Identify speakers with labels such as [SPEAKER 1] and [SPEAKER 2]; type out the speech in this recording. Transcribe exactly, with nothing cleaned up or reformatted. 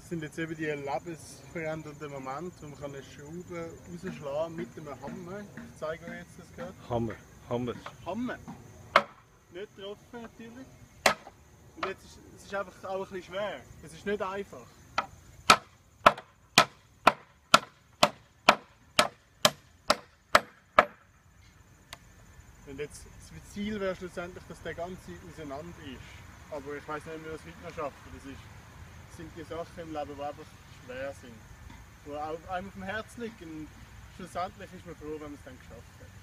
[SPEAKER 1] sind jetzt eben die lebensverändernden Momente, wo man eine Schraube rausschlagen kann mit einem Hammer. Ich zeige euch jetzt das gerade.
[SPEAKER 2] Hammer, Hammer.
[SPEAKER 1] Hammer. Nicht getroffen natürlich. Und jetzt ist es ist einfach auch ein bisschen schwer. Es ist nicht einfach. Und jetzt, das Ziel wäre schlussendlich, dass der ganze auseinander ist. Aber ich weiss nicht, ob wir das heute noch schaffen. Das, ist, das sind die Sachen im Leben, die einfach schwer sind. Die auch einem auf dem Herzen liegen. Und schlussendlich ist man froh, wenn man es dann geschafft hat.